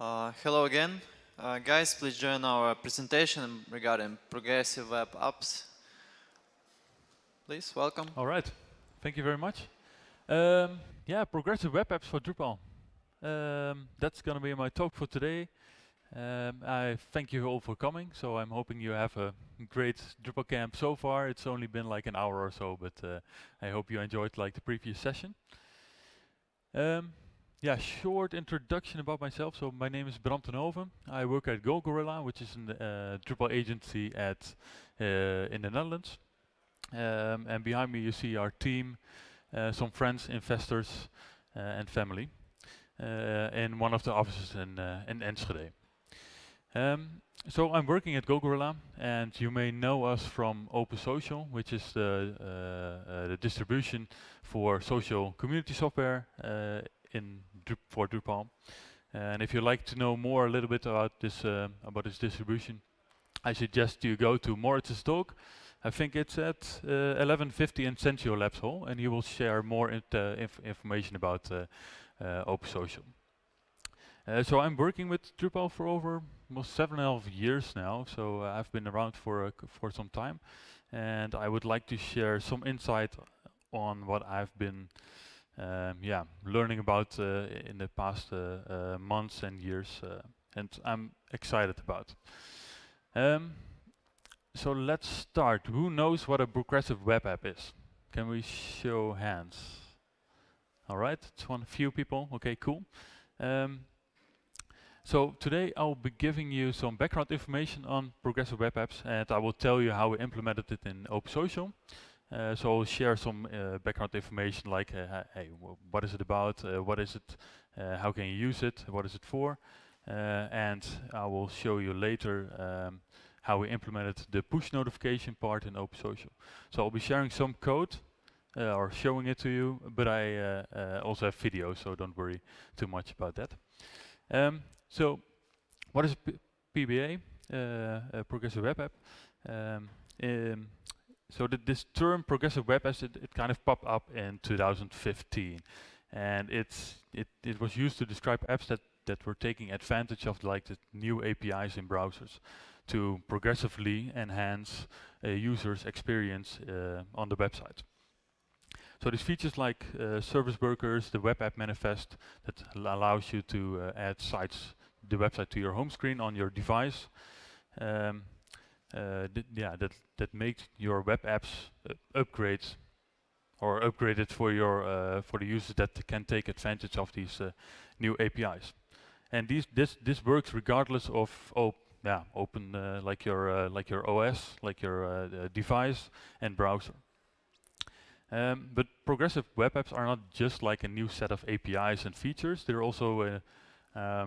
Hello again. Guys, please join our presentation regarding progressive web apps. Please, welcome. All right, thank you very much. Yeah, progressive web apps for Drupal. That's gonna be my talk for today. I thank you all for coming. So I'm hoping you have a great Drupal camp so far. It's only been like an hour or so, but I hope you enjoyed like the previous session. Yeah, short introduction about myself. So my name is Bram ten Hoven. I work at GoGorilla, which is a Drupal agency at in the Netherlands. And behind me you see our team, some friends, investors, and family in one of the offices in Enschede. So I'm working at GoGorilla, and you may know us from OpenSocial, which is the distribution for social community software for Drupal. And if you'd like to know more a little bit about this distribution, I suggest you go to Moritz's talk. I think it's at 11:50 in Sensio Labs Hall, and he will share more information about OpenSocial. So I'm working with Drupal for over almost 7.5 years now, so I've been around for some time, and I would like to share some insight on what I've been learning about in the past months and years, and I'm excited about. So let's start. Who knows what a progressive web app is? Can we show hands? All right, it's one few people. Okay, cool. So today I'll be giving you some background information on progressive web apps, and I will tell you how we implemented it in OpenSocial. So I'll share some background information like, hey, what is it about? What is it? How can you use it? What is it for? And I will show you later how we implemented the push notification part in OpenSocial. So I'll be sharing some code or showing it to you, but I also have video, so don't worry too much about that. So what is PWA, a progressive web app? So this term progressive web apps, it kind of popped up in 2015, and it was used to describe apps that were taking advantage of like the new APIs in browsers to progressively enhance a user's experience on the website. So these features like service workers, the web app manifest that allows you to add the website to your home screen on your device. That makes your web apps upgraded for the users that can take advantage of these new APIs. And this works regardless of open like your OS, like your device and browser. But progressive web apps are not just like a new set of APIs and features. They're also a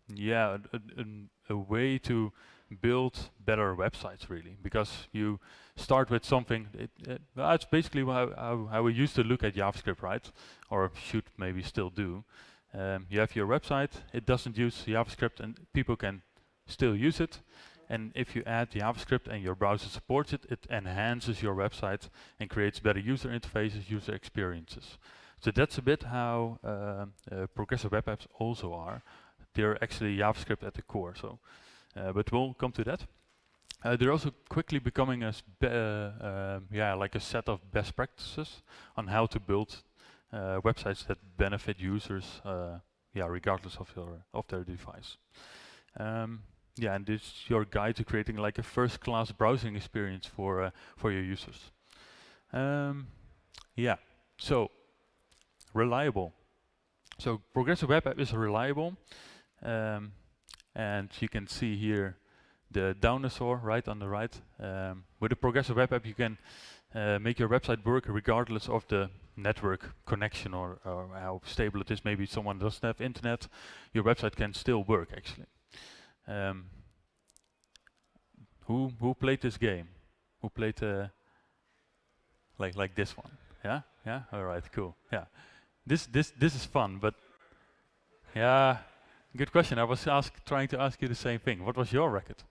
way to build better websites, really, because you start with something. It's basically how we used to look at JavaScript, right? Or should maybe still do. You have your website. It doesn't use JavaScript, and people can still use it. And if you add JavaScript and your browser supports it, it enhances your website and creates better user interfaces, user experiences. So that's a bit how progressive web apps also are. They're actually JavaScript at the core. So, but we'll come to that. They're also quickly becoming like a set of best practices on how to build websites that benefit users, regardless of their device. And this is your guide to creating like a first-class browsing experience for your users. So reliable. So progressive web app is reliable, and you can see here the dinosaur right on the right. With a progressive web app, you can make your website work regardless of the network connection or how stable it is. Maybe someone doesn't have internet. Your website can still work actually. Who played this game? Who played like this one? Yeah. All right, cool. Yeah, this is fun, but yeah, good question. I was trying to ask you the same thing. What was your record?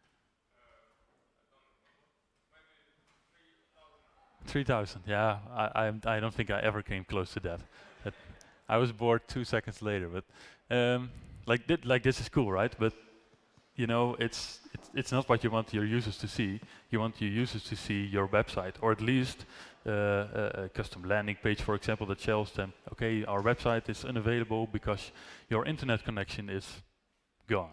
3,000. Yeah, I don't think I ever came close to that. I was bored 2 seconds later, but like this is cool, right? But you know, it's not what you want your users to see. You want your users to see your website, or at least a custom landing page, for example, that tells them, okay, our website is unavailable because your internet connection is gone.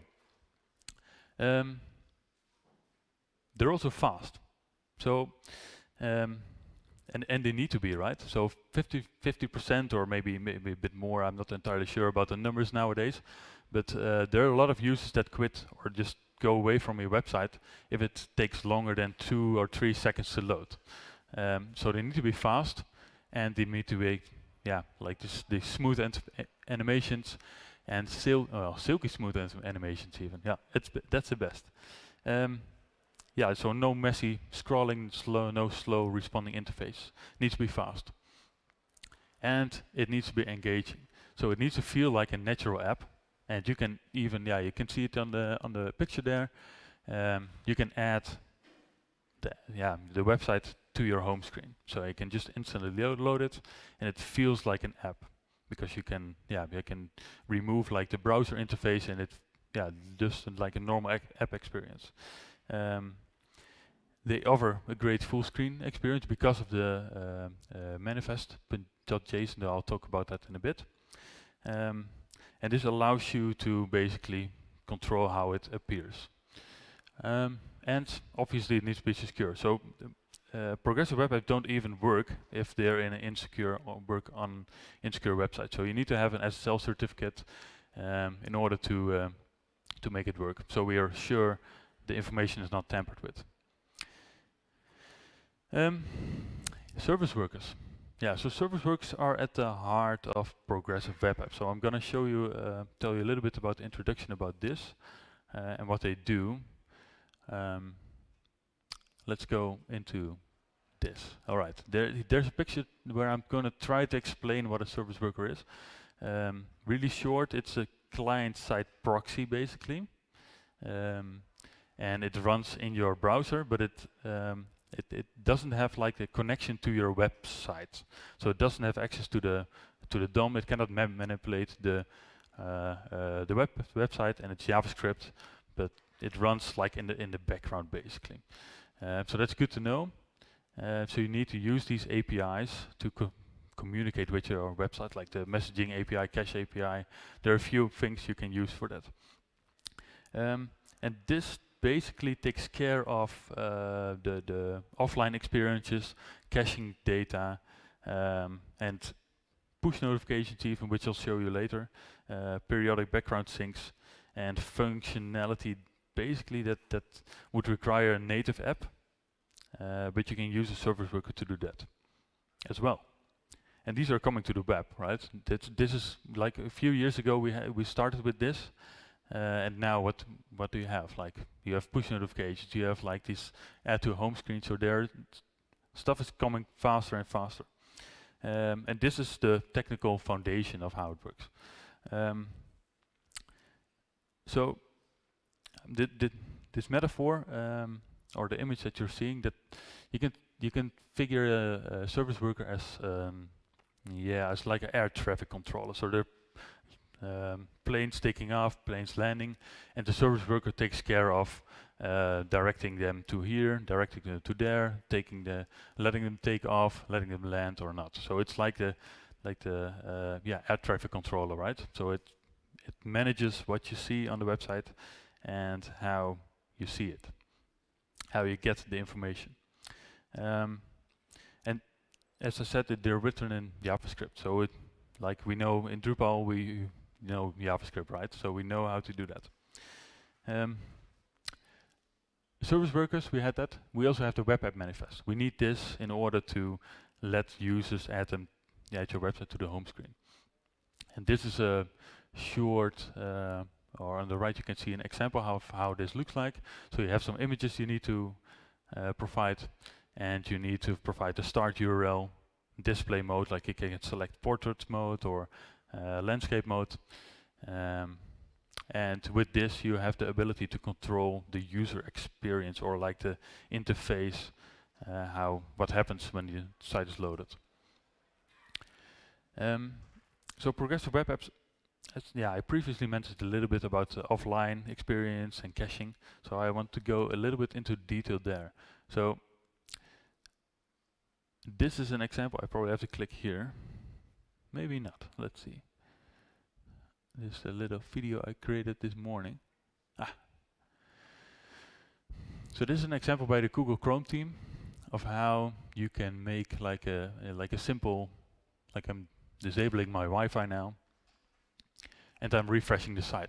They're also fast. So, and they need to be, right? So 50% or maybe a bit more, I'm not entirely sure about the numbers nowadays, but there are a lot of users that quit or just go away from your website if it takes longer than 2 or 3 seconds to load. So they need to be fast, and they need to be, yeah, like the smooth animations and silky smooth animations even. Yeah, that's the best. Yeah, so no messy scrolling, no slow responding interface. It needs to be fast. And it needs to be engaging. So it needs to feel like a natural app. And you can even, yeah, you can see it on the picture there. You can add the website to your home screen. So you can just instantly load it, and it feels like an app. Because you can remove like the browser interface, and just like a normal app experience. They offer a great full screen experience because of the manifest.json. I'll talk about that in a bit. And this allows you to basically control how it appears. And obviously it needs to be secure. So progressive web apps don't even work if they're in an insecure or work on insecure website. So you need to have an SSL certificate in order to make it work. So we are sure the information is not tampered with. Service workers. Yeah, so service workers are at the heart of progressive web apps. So I'm going to show you, tell you a little bit about the introduction about this and what they do. Let's go into this. All right, there's a picture where I'm going to try to explain what a service worker is. Really short, it's a client-side proxy basically, and it runs in your browser, but it doesn't have like a connection to your website, so it doesn't have access to the DOM. It cannot manipulate the website and its JavaScript, but it runs like in the background basically. So that's good to know. So you need to use these APIs to communicate with your website, like the messaging API, cache API. There are a few things you can use for that. And this basically takes care of the offline experiences, caching data, and push notifications even, which I'll show you later, periodic background syncs, and functionality basically that would require a native app, but you can use a service worker to do that as well. And these are coming to the web, right? This is like a few years ago we started with this. And now what do you have? Like you have push notifications, you have like this add to home screen, so there stuff is coming faster and faster. And this is the technical foundation of how it works. So this metaphor or the image that you're seeing, that you can figure a service worker as as like an air traffic controller. So they're planes taking off, planes landing, and the service worker takes care of directing them to here, directing them to there, letting them take off, letting them land or not. So it's like the air traffic controller, right? So it manages what you see on the website and how you see it, how you get the information. And as I said, they're written in JavaScript. So like we know in Drupal, we know JavaScript, right? So we know how to do that. Service workers, we had that. We also have the web app manifest. We need this in order to let users add your website to the home screen. And this is a short, or on the right you can see an example of how this looks like. So you have some images you need to provide, and you need to provide the start URL, display mode, like you can select portrait mode or landscape mode. And with this you have the ability to control the user experience, or like the interface, what happens when the site is loaded. So progressive web apps I previously mentioned a little bit about offline experience and caching, so I want to go a little bit into detail there. So this is an example. I probably have to click here. Maybe not. Let's see. This is a little video I created this morning. So this is an example by the Google Chrome team of how you can make like a simple, like I'm disabling my Wi-Fi now, and I'm refreshing the site.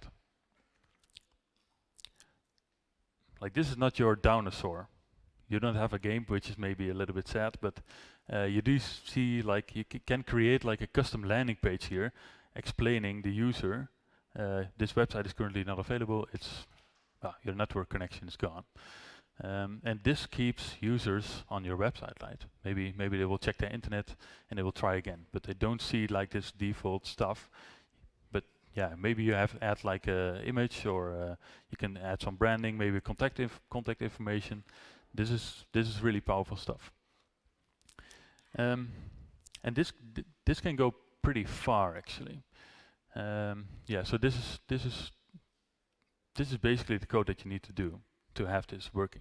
Like, this is not your dinosaur. You don't have a game, which is maybe a little bit sad, but you do see like you can create like a custom landing page here explaining the user this website is currently not available. It's your network connection is gone. And this keeps users on your website, right? Maybe they will check their internet and they will try again, but they don't see like this default stuff. But yeah, maybe you have to add like a image, or you can add some branding, maybe contact information. This is really powerful stuff. And this can go pretty far actually. Yeah, so this is basically the code that you need to do to have this working.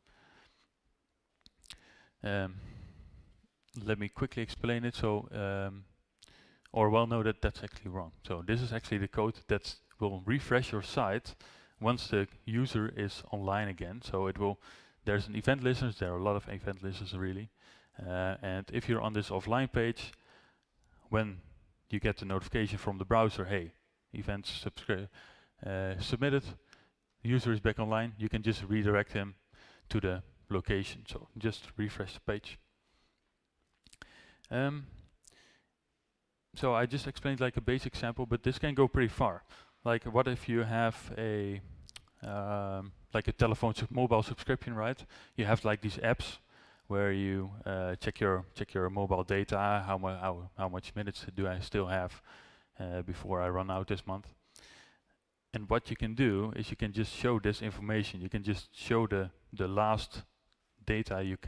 Let me quickly explain it. So, no, that's actually wrong. So this is actually the code that will refresh your site once the user is online again. So it will. There's an event listener. There are a lot of event listeners really. And if you're on this offline page, when you get the notification from the browser, hey, events submitted, the user is back online, you can just redirect him to the location. So just refresh the page. So I just explained like a basic sample, but this can go pretty far. Like, what if you have a like a mobile subscription, right? You have like these apps where you check your mobile data, how much minutes do I still have before I run out this month. And what you can do is you can just show this information. You can just show the last data you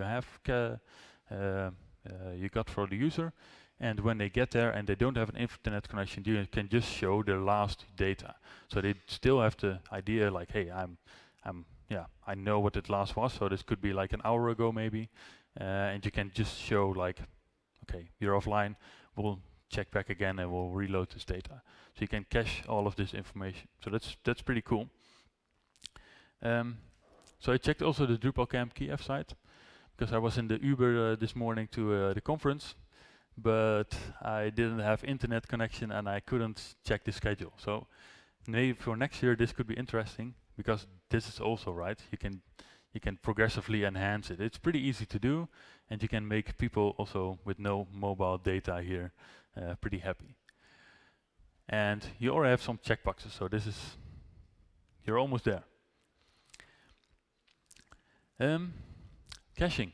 got for the user, and when they get there and they don't have an internet connection, you can just show the last data. So they still have the idea like, hey, I know what it last was. So this could be like an hour ago maybe, and you can just show like, okay, you're offline. We'll check back again and we'll reload this data. So you can cache all of this information. So that's pretty cool. So I checked also the DrupalCamp Kiev site, because I was in the Uber this morning to the conference, but I didn't have internet connection and I couldn't check the schedule. So maybe for next year this could be interesting, because this is also right. You can progressively enhance it. It's pretty easy to do, and you can make people also with no mobile data here pretty happy. And you already have some checkboxes, so you're almost there. Caching.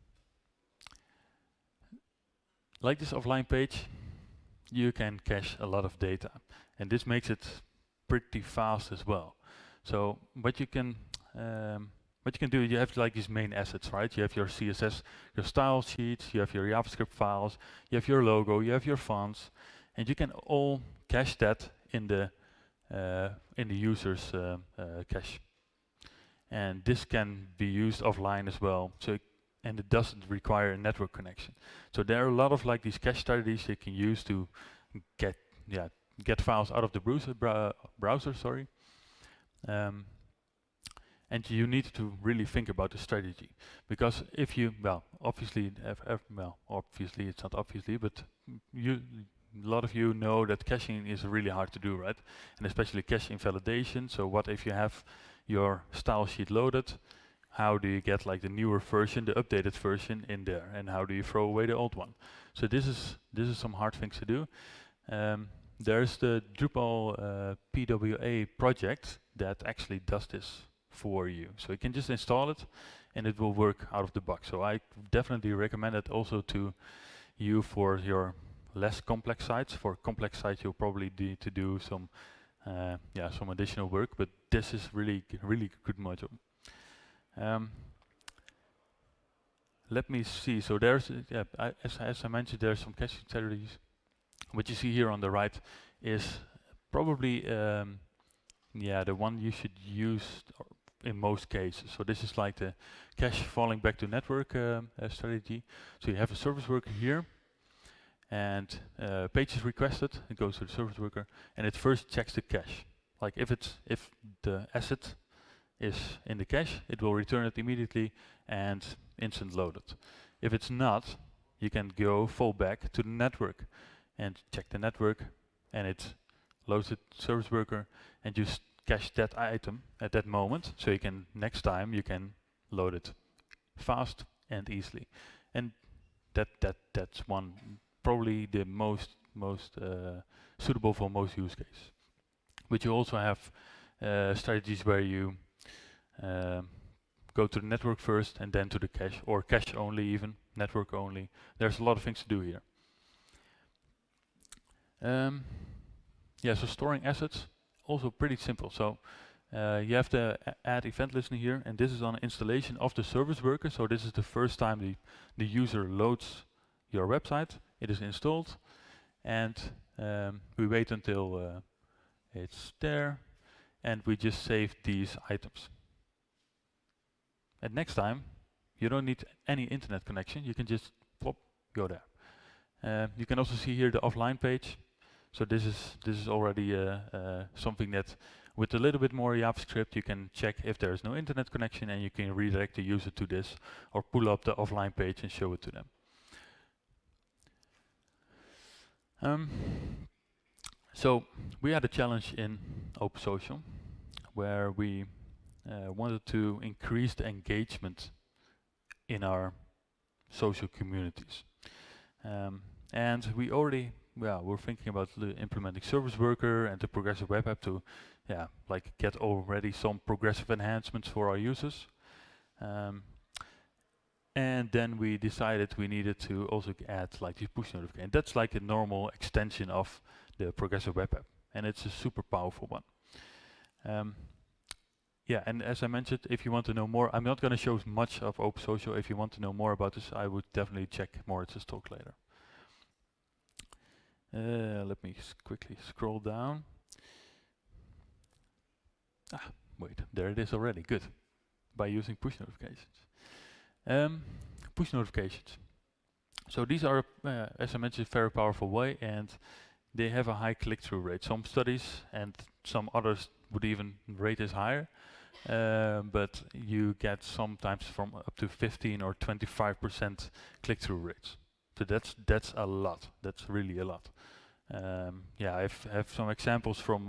Like this offline page, you can cache a lot of data, and this makes it pretty fast as well. So what you can do, you have like these main assets, right? You have your CSS, your style sheets, you have your JavaScript files, you have your logo, you have your fonts, and you can all cache that in the user's cache. And this can be used offline as well. So and it doesn't require a network connection. So there are a lot of like these cache strategies you can use to get files out of the browser. Sorry. And you need to really think about the strategy, because if you, obviously it's not obviously, but a lot of you know that caching is really hard to do, right? And especially cache invalidation. So what if you have your style sheet loaded? How do you get like the newer version, the updated version in there, and how do you throw away the old one? So this is some hard things to do. There's the Drupal PWA project that actually does this for you. So you can just install it and it will work out of the box. So I definitely recommend it also to you for your less complex sites. For complex sites you'll probably need to do some additional work, but this is really good module. Let me see. So there's as I mentioned, there's some caching strategies. What you see here on the right is probably yeah, the one you should use in most cases. So this is like the cache falling back to network strategy. So you have a service worker here, and page is requested. It goes to the service worker, and it first checks the cache. Like if the asset is in the cache, it will return it immediately and instant load it. If it's not, you can go fall back to the network and check the network, and it loads the service worker and just cache that item at that moment, so you can next time you can load it fast and easily. And that's one probably the most suitable for most use cases. But you also have strategies where you go to the network first and then to the cache, or cache only, even network only. There's a lot of things to do here. Yeah, so storing assets, also pretty simple. So you have the add event listener here, and this is on installation of the service worker. So this is the first time the user loads your website. It is installed, and we wait until it's there, and we just save these items. And next time, you don't need any internet connection. You can just plop, go there. You can also see here the offline page. So this is already something that, with a little bit more JavaScript, you can check if there is no internet connection, and you can redirect the user to this, or pull up the offline page and show it to them. So we had a challenge in OpenSocial where we wanted to increase the engagement in our social communities. And we already, we're thinking about implementing service worker and the progressive web app to, like get already some progressive enhancements for our users. And then we decided we needed to also add like the push notification. That's like a normal extension of the progressive web app, and it's a super powerful one. Yeah, and as I mentioned, if you want to know more, I'm not going to show much of OpenSocial. If you want to know more about this, I would definitely check Moritz's talk later. Let me quickly scroll down. Wait, there it is already. Good. By using push notifications. Push notifications. So these are, as I mentioned, a very powerful way, and they have a high click-through rate. Some studies and some others would even rate this higher, but you get sometimes from up to 15 or 25% click-through rates. So that's a lot. That's really a lot. Yeah, I have some examples from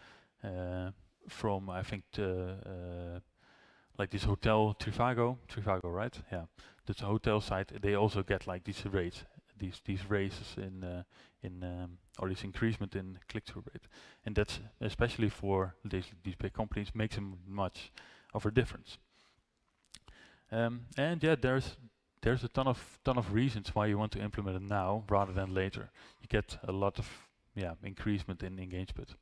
I think like this hotel Trivago, right? Yeah, that's a hotel site. They also get like these rates, these raises in or this increasement in click-through rate, and that's especially for these big companies makes them much of a difference. And yeah, there's a ton of reasons why you want to implement it now rather than later. You get a lot of increasement in engagement.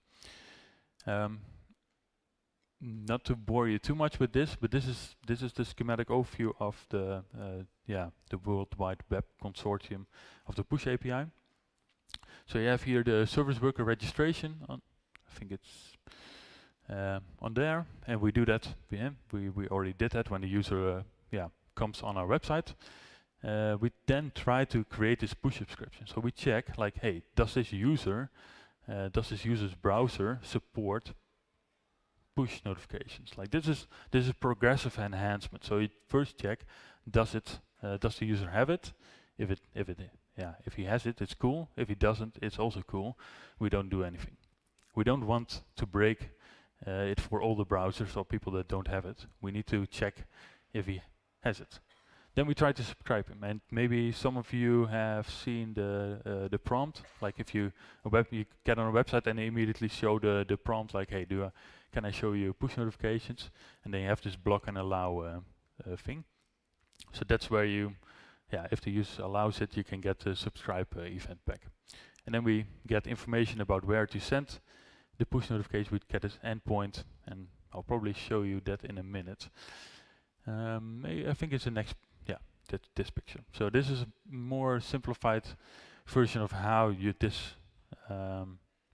Not to bore you too much with this, but this is the schematic overview of the World Wide Web Consortium of the Push API. So you have here the service worker registration on, I think it's on there, and we do that. We already did that when the user comes on our website. We then try to create this push subscription. So we check like, hey, does this user's browser support push notifications? Like this is progressive enhancement. So you first check, does the user have it? If he has it, it's cool. If he doesn't, it's also cool. We don't do anything. We don't want to break it for all the browsers or people that don't have it. We need to check if he has it. Then we try to subscribe him, and maybe some of you have seen the prompt. Like if you get on a website and they immediately show the prompt, like, hey, can I show you push notifications? And then you have this block and allow thing. So that's where you, if the user allows it, you can get the subscribe event back. And then we get information about where to send the push notification. We get this endpoint, and I'll probably show you that in a minute. I think it's the next, this picture. So this is a more simplified version of how you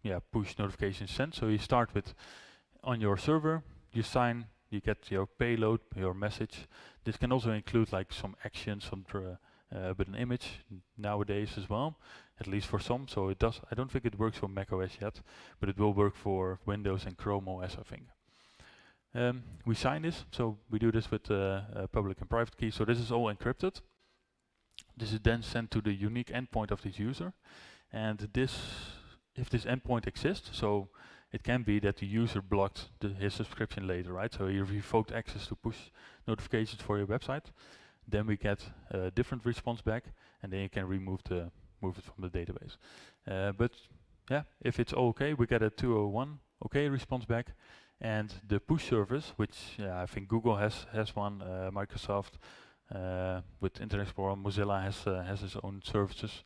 push notifications sent. So you start with on your server, you sign, you get your payload, your message. This can also include like some actions, with an image nowadays as well, at least for some. So it does. I don't think it works for macOS yet, but it will work for Windows and Chrome OS, I think. We sign this, so we do this with public and private keys. So this is all encrypted. This is then sent to the unique endpoint of this user, and this, if this endpoint exists, so it can be that the user blocked his subscription later, right? So he revoked access to push notifications for your website. Then we get a different response back, and then you can move it from the database. But yeah, if it's all okay, we get a 201 okay response back, and the push service, which I think Google has one, Microsoft with Internet Explorer, Mozilla has its own services.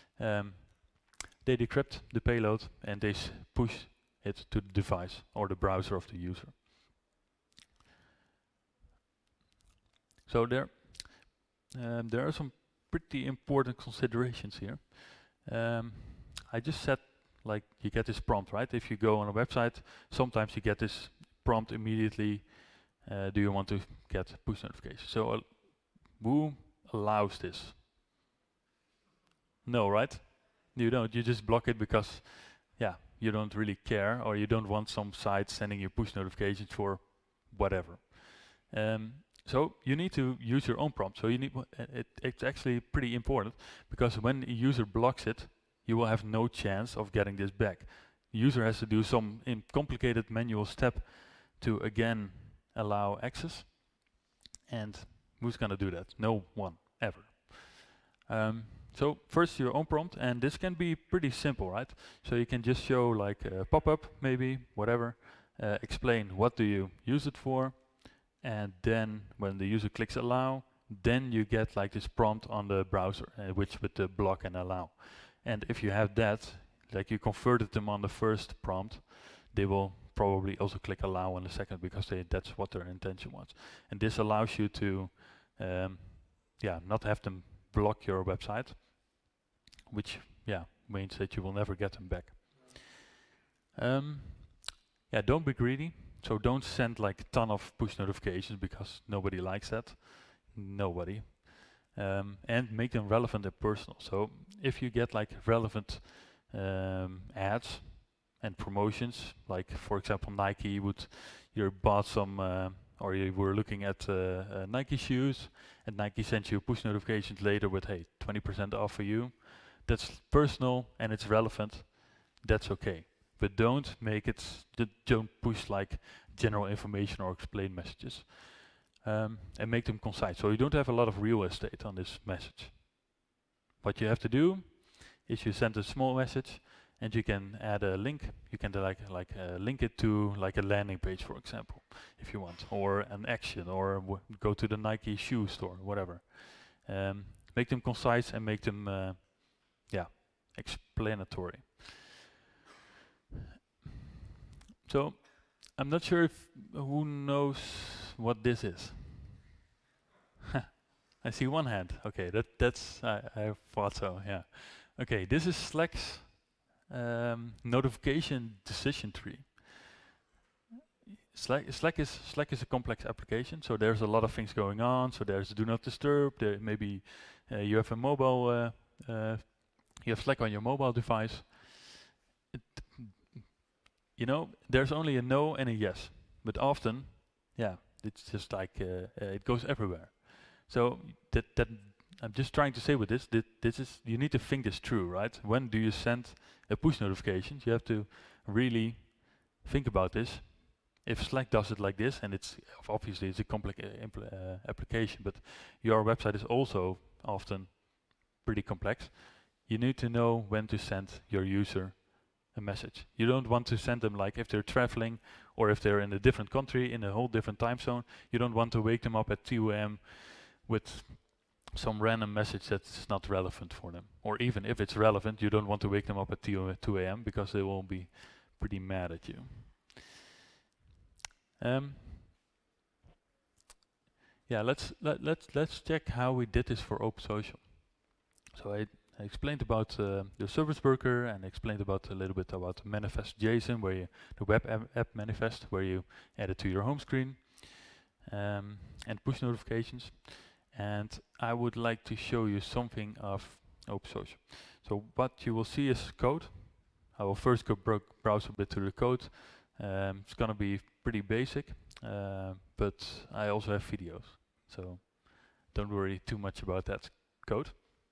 They decrypt the payload and they push it to the device or the browser of the user. So there are some pretty important considerations here. I just said, like, you get this prompt, right? If you go on a website, sometimes you get this prompt immediately. Do you want to get push notifications? So who allows this? No, right? You don't. You just block it because, yeah, you don't really care, or you don't want some site sending you push notifications for whatever. So you need to use your own prompt. So you need it's actually pretty important, because when a user blocks it, you will have no chance of getting this back. The user has to do some complicated manual step to again allow access. And who's gonna do that? No one, ever. So first your own prompt, and this can be pretty simple, right? So you can just show like a pop-up, maybe, whatever, explain what do you use it for, and then when the user clicks allow, then you get like this prompt on the browser, which with the block and allow. And if you have that, like you converted them on the first prompt, they will probably also click allow on the second, because that's what their intention was. And this allows you to not have them block your website, which means that you will never get them back. Don't be greedy. So don't send like a ton of push notifications, because nobody likes that. Nobody. And make them relevant and personal. So if you get like relevant ads and promotions, like for example Nike, you bought some or you were looking at Nike shoes, and Nike sent you push notifications later with, hey, 20% off for you. That's personal and it's relevant. That's okay. But don't make it, don't push like general information or explain messages. And make them concise, so you don't have a lot of real estate on this message. What you have to do is you send a small message, and you can add a link. You can link it to like a landing page, for example, if you want, or an action, or go to the Nike shoe store, whatever. Make them concise and make them explanatory. So I'm not sure if who knows what this is. I see one hand. Okay, that's I thought so. Yeah. Okay, this is Slack's notification decision tree. Slack is a complex application, so there's a lot of things going on. So there's do not disturb. There maybe you have a mobile. You have Slack on your mobile device. There's only a no and a yes, but often, it's just like it goes everywhere. So that I'm just trying to say with this, this is, you need to think this through, right? When do you send a push notification? You have to really think about this. If Slack does it like this, and it's obviously it's a complex application, but your website is also often pretty complex. You need to know when to send your user a message. You don't want to send them like if they're traveling, or if they're in a different country, in a whole different time zone. You don't want to wake them up at 2 AM with some random message that's not relevant for them. Or even if it's relevant, you don't want to wake them up at 2 AM, because they will be pretty mad at you. Let's check how we did this for OpenSocial. So I explained about the service worker, and explained about a little bit about the manifest JSON, where you, the web app manifest, where you add it to your home screen, and push notifications. And I would like to show you something of OpenSocial. So what you will see is code. I will first go browse a bit through the code. It's gonna be pretty basic, but I also have videos, so don't worry too much about that code.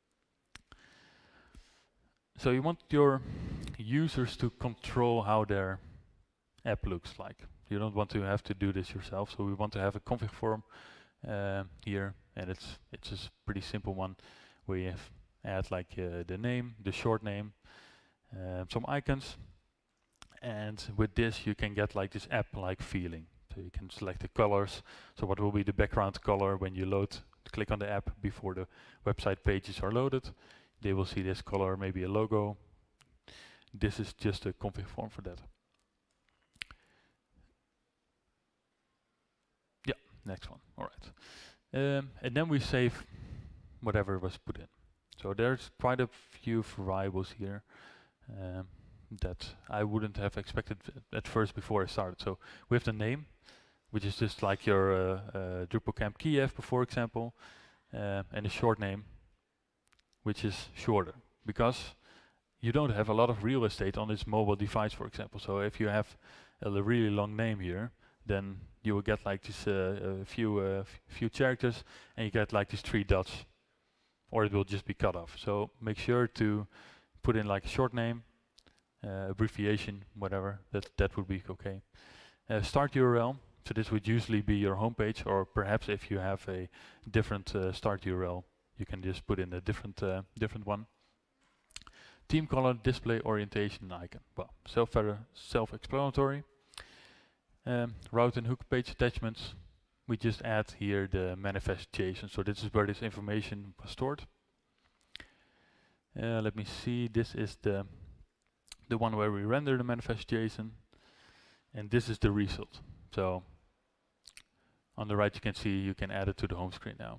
So you want your users to control how their app looks like. You don't want to have to do this yourself, so we want to have a config form here, and it's just a pretty simple one where you add like the name, the short name, some icons, and with this you can get like this app-like feeling. So you can select the colors. So what will be the background color when you click on the app before the website pages are loaded? They will see this color, maybe a logo. This is just a config form for that. Yeah, next one. All right. And then we save whatever was put in. So there's quite a few variables here that I wouldn't have expected at first before I started. So we have the name, which is just like your DrupalCamp Kiev, for example, and a short name, which is shorter, because you don't have a lot of real estate on this mobile device, for example. So if you have a really long name here, then you will get like this few characters, and you get like these 3 dots, or it will just be cut off. So make sure to put in like a short name, abbreviation, whatever. That would be okay. Start URL. So this would usually be your homepage, or perhaps if you have a different start URL, you can just put in a different one. Theme color, display orientation, icon. Well, self-explanatory. Route and hook page attachments. We just add here the manifest JSON. So this is where this information was stored. Let me see. This is the one where we render the manifest JSON, and this is the result. So on the right you can see you can add it to the home screen now.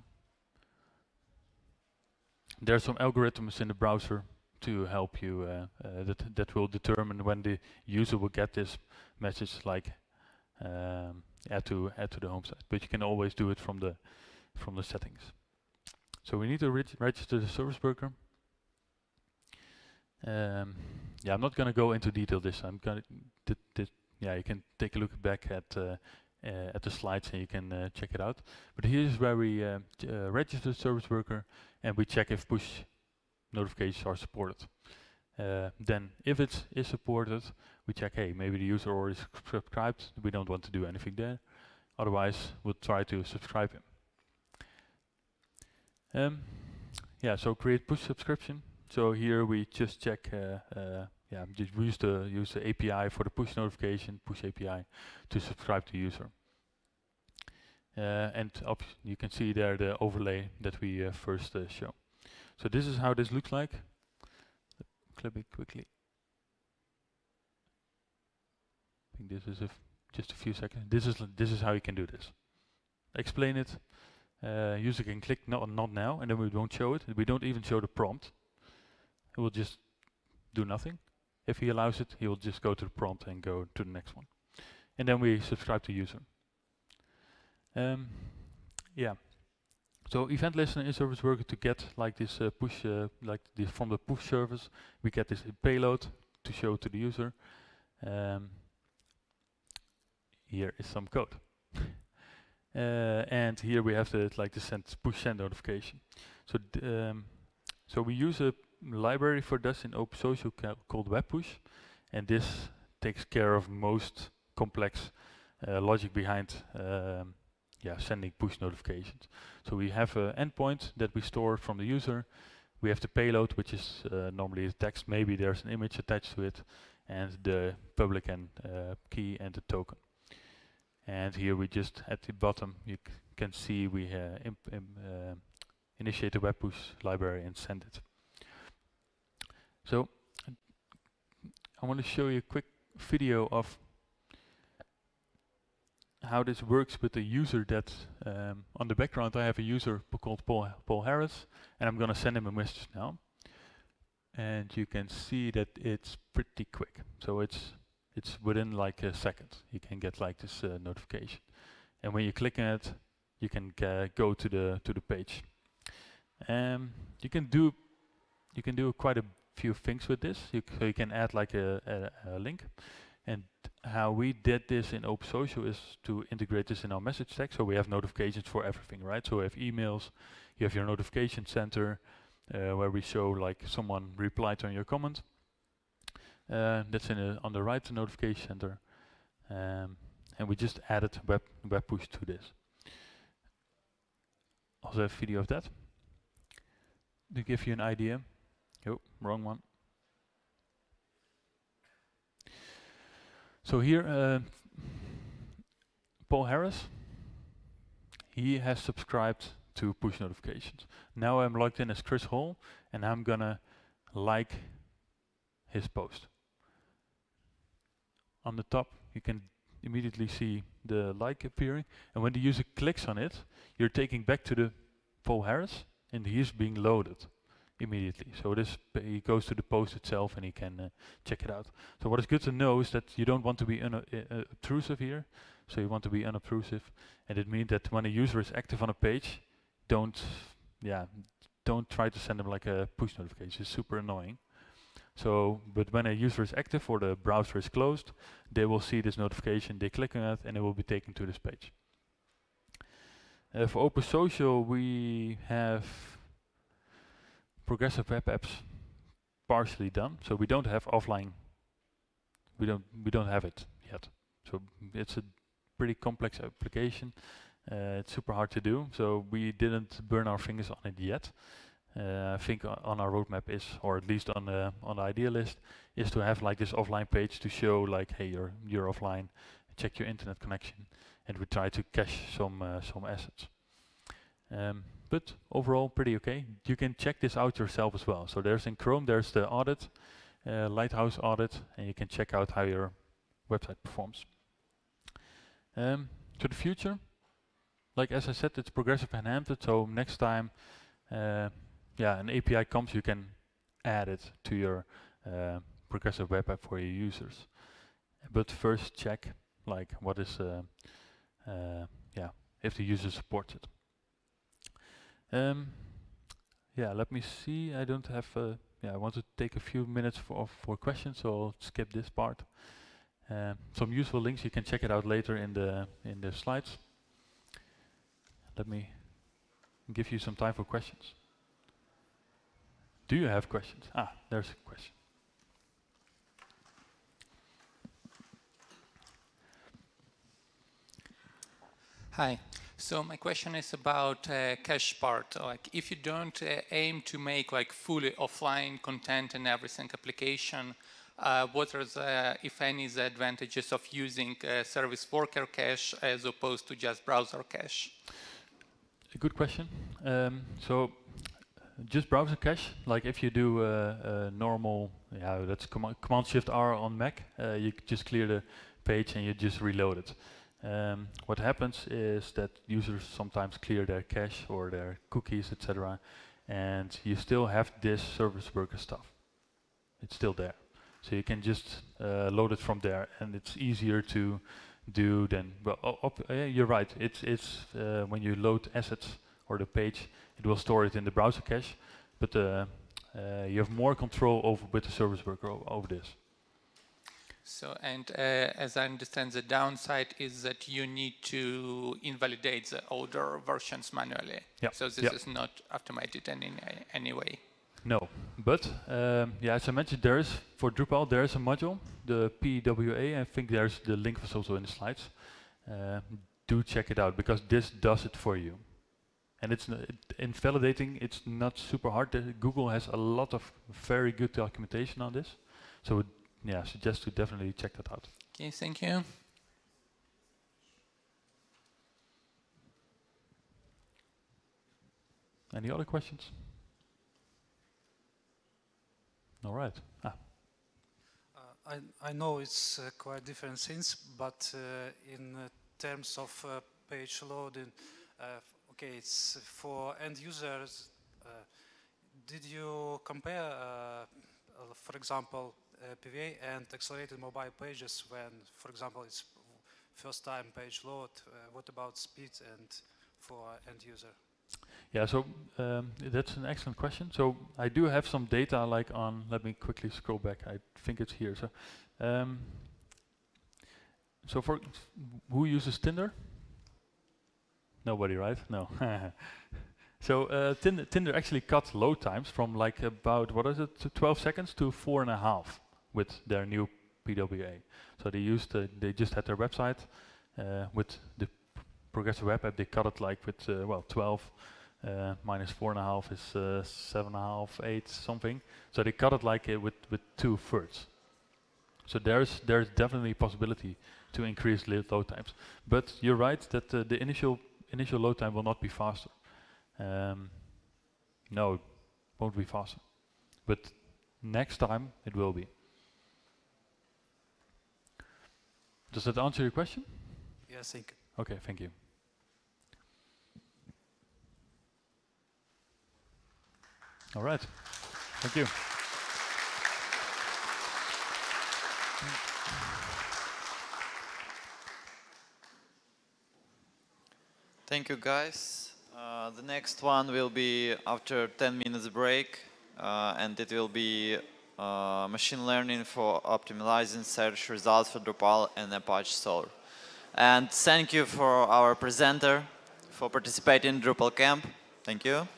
There are some algorithms in the browser to help you that will determine when the user will get this message, like add to the home site. But you can always do it from the settings. So we need to register the service worker. Yeah, I'm not going to go into detail this. I'm going to yeah, you can take a look back at the slides and you can check it out. But here's where we register the service worker, and we check if push notifications are supported. Then if it is supported, we check, hey, maybe the user already subscribed. We don't want to do anything there. Otherwise, we'll try to subscribe him. Yeah, so create push subscription. So here we just check, yeah, just use the API for the push notification, push API, to subscribe to user. And you can see there the overlay that we first show. So this is how this looks like. Clip it quickly. I think this is just a few seconds. This is how you can do this. Explain it. User can click not now, and then we won't show it. We don't even show the prompt. It will just do nothing. If he allows it, he will just go to the prompt and go to the next one. And then we subscribe to user. Yeah. So event listener in service worker, to get like this push, like this from the push service, we get this payload to show to the user. Here is some code. And here we have the push send notification. So so we use a library for this in OpenSocial called WebPush, and this takes care of most complex logic behind sending push notifications. So we have an endpoint that we store from the user. We have the payload, which is normally a text. Maybe there's an image attached to it, and the public and key and the token. And here we just at the bottom you can see we initiate the WebPush library and send it. So I want to show you a quick video of how this works with the user that on the background I have a user called Paul Harris, and I'm going to send him a message now. and you can see that it's pretty quick. So it's within like a second you can get like this notification, and when you click on it, you can go to the page. You can do quite a few things with this. So you can add like a link, and how we did this in OpenSocial is to integrate this in our message stack. So we have notifications for everything, right? So we have emails, you have your notification center, where we show like someone replied on your comment. That's on the right, notification center, and we just added web push to this. Also have video of that to give you an idea. Oh, wrong one. So here, Paul Harris, he has subscribed to push notifications. Now I'm logged in as Chris Hall, and I'm gonna like his post. On the top, you can immediately see the like appearing, and when the user clicks on it, you're taking back to the Paul Harris, and he is being loaded immediately. So he goes to the post itself, and he can check it out. So what is good to know is that you don't want to be obtrusive here. So you want to be unobtrusive, and it means that when a user is active on a page, don't try to send them like a push notification. It's super annoying. So, but when a user is active or the browser is closed, they will see this notification, they click on it, and they will be taken to this page. For OpenSocial, we have progressive web apps partially done. So we don't have offline. We don't have it yet. So it's a pretty complex application. It's super hard to do. So we didn't burn our fingers on it yet. I think on our roadmap is, or at least on the idea list, is to have like this offline page to show like, hey, you're offline, check your internet connection, and we try to cache some assets. But overall, pretty okay. You can check this out yourself as well. So there's in Chrome, there's the audit, Lighthouse audit, and you can check out how your website performs. To the future, like as I said, it's progressive enhanced. So next time, an API comes, you can add it to your progressive web app for your users. But first check like what is if the user supports it. Let me see. I don't have. I want to take a few minutes for questions, so I'll skip this part. Some useful links, you can check it out later in the slides. Let me give you some time for questions. Do you have questions? There's a question. Hi. So my question is about cache part. Like, if you don't aim to make like fully offline content and everything application, what are the, if any, the advantages of using service worker cache as opposed to just browser cache? A good question. So just browser cache, like if you do a normal, that's Command Shift R on Mac, you just clear the page and you just reload it. What happens is that users sometimes clear their cache or their cookies, etc., and you still have this service worker stuff. It's still there, so you can just load it from there, and it's easier to do than. Well, you're right. It's when you load assets or the page, it will store it in the browser cache, but you have more control with the service worker over this. So, and as I understand, the downside is that you need to invalidate the older versions manually. Yep. So this is not automated in any way. No, but as I mentioned, there is for Drupal there is a module, the PWA. I think there's the link was also in the slides. Do check it out because this does it for you, and it's in validating. It's not super hard. Google has a lot of very good documentation on this, so. Yeah, suggest to definitely check that out. Okay, thank you. Any other questions? All right. I know it's quite different things, but in terms of page loading, okay, it's for end users. did you compare, for example, PVA and accelerated mobile pages when, for example, it's first time page load? What about speed and for end user? Yeah, so that's an excellent question. So I do have some data like on, let me quickly scroll back, I think it's here. So for, who uses Tinder? Nobody, right? No. So Tinder actually cut load times from like about, what is it, 12 seconds to 4.5 with their new PWA. So they just had their website with the Progressive Web App, they cut it like with, well, 12 minus 4.5 is 7.5, 8 something. So they cut it like with 2/3. So there's definitely a possibility to increase load times. But you're right that the initial load time will not be faster. No, it won't be faster. But next time it will be. Does that answer your question? Yes, thank you. Okay, thank you. All right, thank you. Thank you, guys. The next one will be after 10 minutes break, and it will be machine learning for optimizing search results for Drupal and Apache Solar. And thank you for our presenter for participating in Drupal Camp. Thank you.